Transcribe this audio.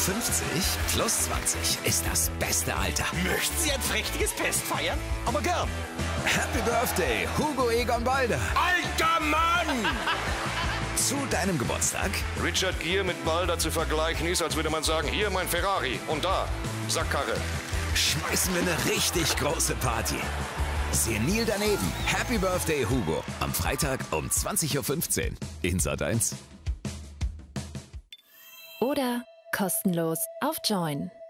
50 plus 20 ist das beste Alter. Möchten Sie ein prächtiges Fest feiern? Aber gern. Happy Birthday, Hugo Egon Balder. Alter Mann! Zu deinem Geburtstag Richard Gere mit Balder zu vergleichen ist, als würde man sagen, hier mein Ferrari und da Sackkarre. schmeißen wir eine richtig große Party. Senil daneben. Happy Birthday, Hugo. Am Freitag um 20:15 Uhr in Sat.1. Oder kostenlos auf Join.